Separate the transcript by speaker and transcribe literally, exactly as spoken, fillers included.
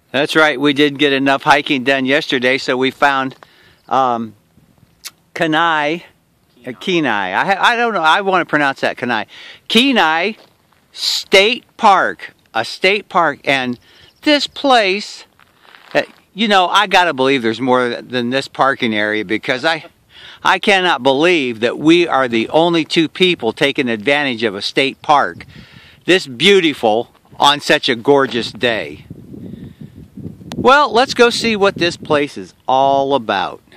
Speaker 1: That's right. We didn't get enough hiking done yesterday, so we found um, Kenai, uh, Kenai. I, I don't know. I want to pronounce that Kenai. Kenai State Park, a state park, and this place. Uh, you know, I gotta believe there's more than this parking area because I, I cannot believe that we are the only two people taking advantage of a state park this beautiful on such a gorgeous day. Well, let's go see what this place is all about.